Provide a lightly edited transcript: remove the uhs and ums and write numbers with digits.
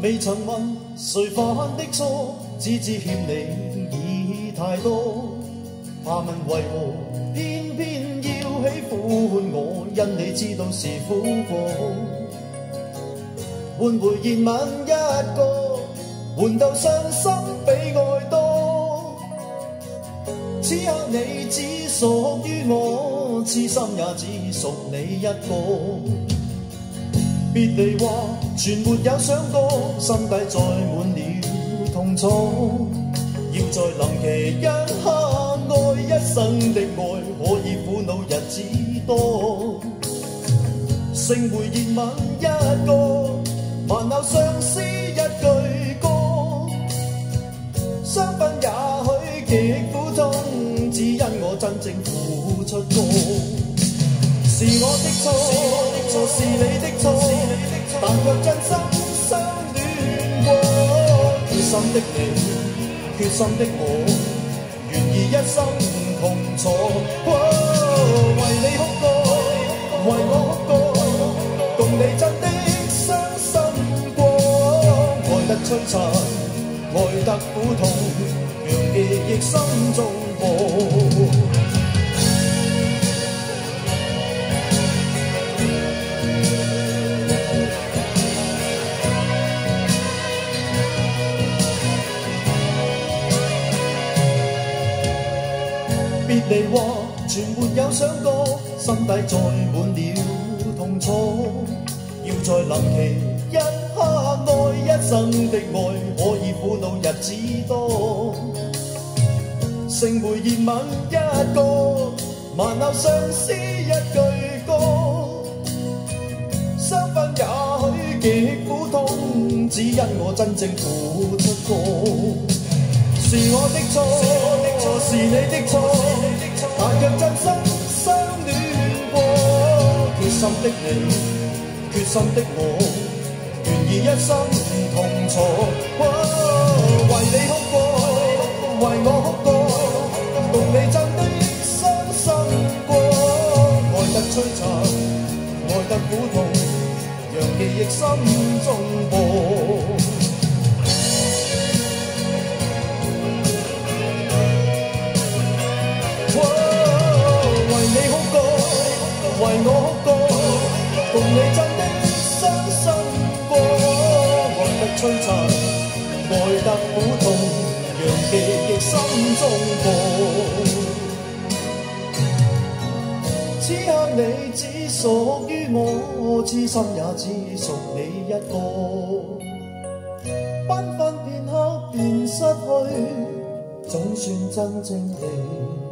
未曾問誰犯的錯，只知欠你已太多。怕問為何偏偏要喜歡我，因你知道是苦果。換回熱吻一個，換到傷心比愛多。此刻你只屬於我，痴心也只屬你一個。別離話全沒有想過，心底載滿了痛楚。要在臨期一刻愛一生的愛，可以苦惱日子多。剩回熱吻一個，萬縷相思一句歌。相分也許極苦痛，只因我真正付出過。是我的錯，是你的錯，但卻真心相戀過。決心的你，決心的我，願意一生同坐。為你哭過，為我哭過，共你真的傷心過。愛得摧殘，愛得苦痛，讓記憶心中播。別離話全沒有想過，心底載滿了痛楚。要在臨期一刻愛一生的愛，可以苦惱日子多。剩回熱吻一個，萬縷相思一句歌。相分也許極苦痛，只因我真正付出過。是我的錯，是你的錯，但卻真心相戀過。決心的你，決心的我，願意一生同坐。為你哭過，為我哭過，共你真的傷心過。愛得摧殘，愛得苦痛，讓記憶心中播。為我哭過，共你真的傷心過。愛得摧殘，愛得苦痛，讓記憶心中播。此刻你只屬於我，痴心也只屬你一個。繽紛片刻便失去，總算真正地